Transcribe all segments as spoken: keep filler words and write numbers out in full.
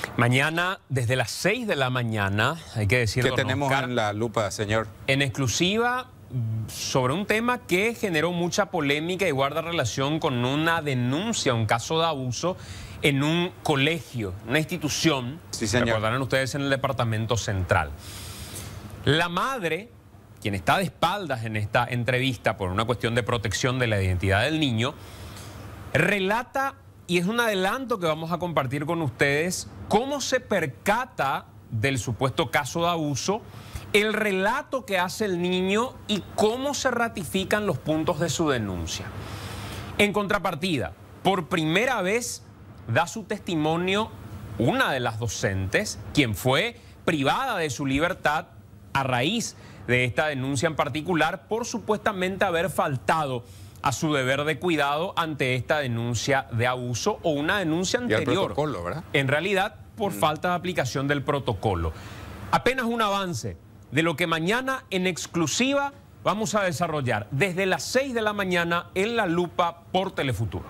Mañana, desde las seis de la mañana, hay que decir, ¿Qué don tenemos Oscar, en la lupa, señor? en exclusiva sobre un tema que generó mucha polémica y guarda relación con una denuncia, un caso de abuso en un colegio, una institución, Sí, señor. recordarán ustedes, en el departamento central. La madre, quien está de espaldas en esta entrevista por una cuestión de protección de la identidad del niño, relata, y es un adelanto que vamos a compartir con ustedes, cómo se percata del supuesto caso de abuso, el relato que hace el niño y cómo se ratifican los puntos de su denuncia. En contrapartida, por primera vez da su testimonio una de las docentes, quien fue privada de su libertad a raíz de esta denuncia en particular por supuestamente haber faltado a su deber de cuidado ante esta denuncia de abuso o una denuncia Y al anterior. protocolo, ¿verdad? En realidad, por mm. falta de aplicación del protocolo. Apenas un avance de lo que mañana en exclusiva vamos a desarrollar desde las seis de la mañana en La Lupa por Telefuturo.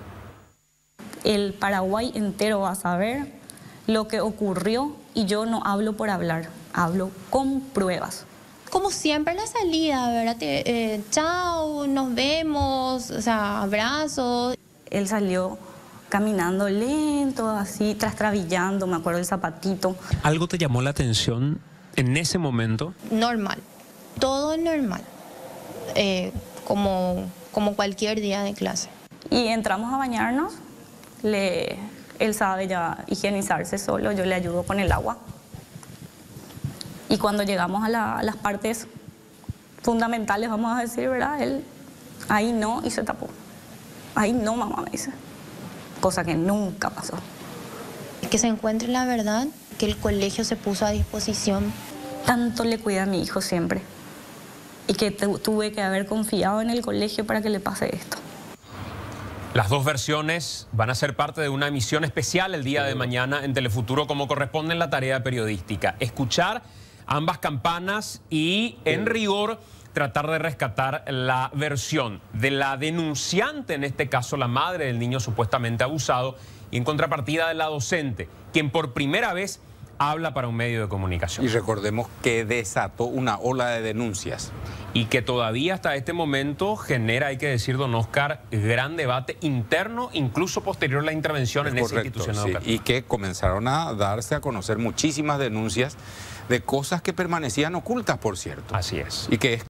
El Paraguay entero va a saber lo que ocurrió y yo no hablo por hablar, hablo con pruebas. Como siempre la salida, ¿verdad? Eh, chao, nos vemos, o sea, abrazos. Él salió caminando lento, así, trastrabillando, me acuerdo el zapatito. ¿Algo te llamó la atención en ese momento? Normal, todo normal, eh, como, como cualquier día de clase. Y entramos a bañarnos, le, él sabe ya higienizarse solo, yo le ayudo con el agua. Y cuando llegamos a, la, a las partes fundamentales, vamos a decir, ¿verdad? Él ahí no y se tapó. Ahí no, mamá, me dice. Cosa que nunca pasó. Que se encuentre la verdad, que el colegio se puso a disposición. Tanto le cuida a mi hijo siempre. Y que tuve que haber confiado en el colegio para que le pase esto. Las dos versiones van a ser parte de una emisión especial el día de mañana en Telefuturo, como corresponde en la tarea periodística. Escuchar ambas campanas y, en rigor, tratar de rescatar la versión de la denunciante, en este caso la madre del niño supuestamente abusado, y en contrapartida de la docente, quien por primera vez habla para un medio de comunicación. Y recordemos que desató una ola de denuncias. Y que todavía hasta este momento genera, hay que decir, don Oscar, gran debate interno, incluso posterior a la intervención en esa institución educativa. Sí, y que comenzaron a darse a conocer muchísimas denuncias de cosas que permanecían ocultas, por cierto. Así es. Y que es